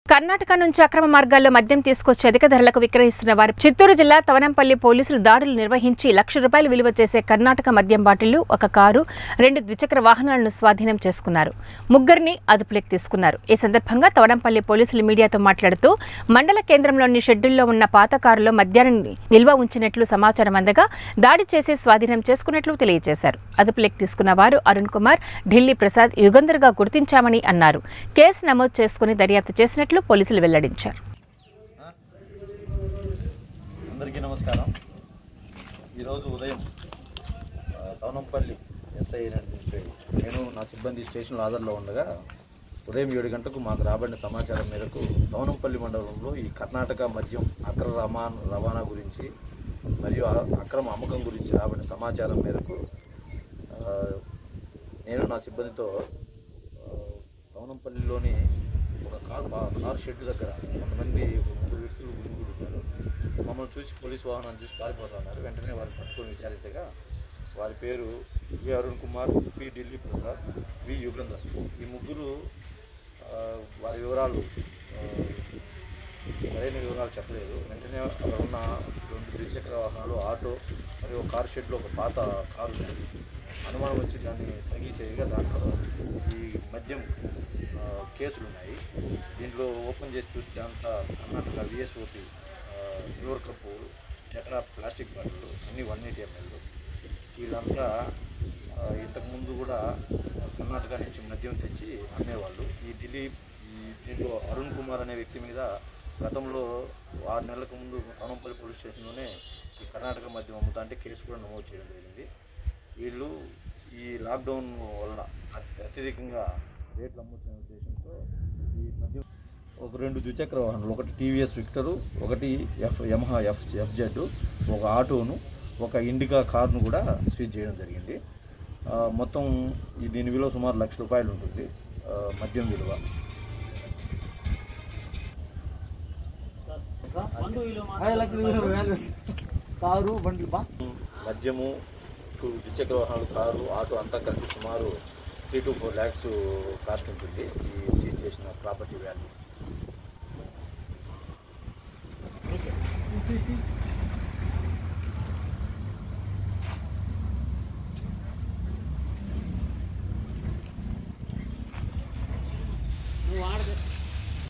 కర్ణాటక నుంచి అక్రమ మార్గాల్లో మద్యం తీసుకొచ్చి అధిక ధరలకు విక్రయిస్తున్న వారు చిత్తూరు జిల్లా తవనంపల్లి పోలీసులు దాడులు నిర్వహించి ₹1,00,000 విలువ చేసే కర్ణాటక మద్యం బాటిళ్లు, ఒక కారు, 2 ద్విచక్ర వాహనాలను స్వాధీనం చేసుకున్నారు. ముగ్గురిని అదుపులోకి తీసుకున్నారు. ఈ సందర్భంగా తవనంపల్లి పోలీసులు మీడియాతో మాట్లాడుతూ మండల కేంద్రంలోని షెడ్యూల్లో ఉన్న పాత కారులో మద్యాన్ని నిల్వ ఉంచినట్లు సమాచారం అందగా దాడి చేసి స్వాధీనం చేసుకున్నట్లు తెలియజేశారు. అదుపులోకి తీసుకున్న వారు అరుణ్ కుమార్, ఢిల్లీ ప్రసాద్ యుగంధర్గా గుర్తించామని అన్నారు. కేసు నమోదు చేసుకుని దర్యాప్తు చేసినట్లు పోలీసులు వెల్లడించారు. అందరికీ నమస్కారం. ఈరోజు ఉదయం తవనంపల్లి ఎస్ఐ నేను నా సిబ్బంది స్టేషన్లో హాజరులో ఉండగా ఉదయం 7 గంటలకు మాకు రాబడిన సమాచారం మేరకు తవనంపల్లి మండలంలో ఈ కర్ణాటక మద్యం అక్రమ రవాణా గురించి మరియు అక్రమ అమ్మకం గురించి రాబడిన సమాచారం మేరకు నేను నా సిబ్బందితో తవనంపల్లిలోని ఒక కార్ షెడ్ దగ్గర కొంతమంది 3 వ్యక్తులు గుమిగూడున్నారు. మమ్మల్ని చూసి పోలీసు వాహనాన్ని చూసి పారిపోతున్నారు. వెంటనే వారిని పట్టుకొని విచారించగా వారి పేరు V Arun Kumar, P Delhi Prasad, V Yugandhar. ఈ ముగ్గురు వారి వివరాలు సరైన వివరాలు చెప్పలేదు. వెంటనే అక్కడ ఉన్న 2 ద్విచక్ర వాహనాలు, ఆటో మరియు ఒక కార్ షెడ్లో ఒక పాత కారు ఉంది. అనుమానం వచ్చి దాన్ని తనిఖీ చేయగా దాంట్లో ఈ మద్యం కేసులు ఉన్నాయి. దీంట్లో ఓపెన్ చేసి చూస్తే అంతా Karnataka VSOP silver cup, tetra plastic bottle అన్నీ 180 ml. వీళ్ళంతా ఇంతకుముందు కూడా కర్ణాటక నుంచి మద్యం తెచ్చి అమ్మేవాళ్ళు. దీంట్లో అరుణ్ కుమార్ అనే వ్యక్తి మీద గతంలో 6 నెలలకు ముందు తవనంపల్లి పోలీస్ స్టేషన్లోనే ఈ కర్ణాటక మద్యం అమ్ముతా అంటే కేసు కూడా నమోదు చేయడం జరిగింది. వీళ్ళు ఈ లాక్డౌన్ వలన అత్యధికంగా రేట్లు అమ్ముతున్న ఉద్దేశంతో ఈ మద్యం ఒక 2 ద్విచక్ర వాహనాలు, ఒకటి TVS విక్టరు, ఒకటి యమహా FZ, ఒక ఆటోను, ఒక ఇండికా కార్ను కూడా సీజ్ చేయడం జరిగింది. మొత్తం దీని విలువ సుమారు ₹1,00,000 ఉంటుంది. మద్యం విలువ మద్యము, 2 ద్విచక్ర వాహనాలు, కారు, ఆటో అంతా కలిపి సుమారు 3 to 4 lakhs కాస్ట్ ఉంటుంది ఈ సీజ్ చేసిన ప్రాపర్టీ వాల్యూ.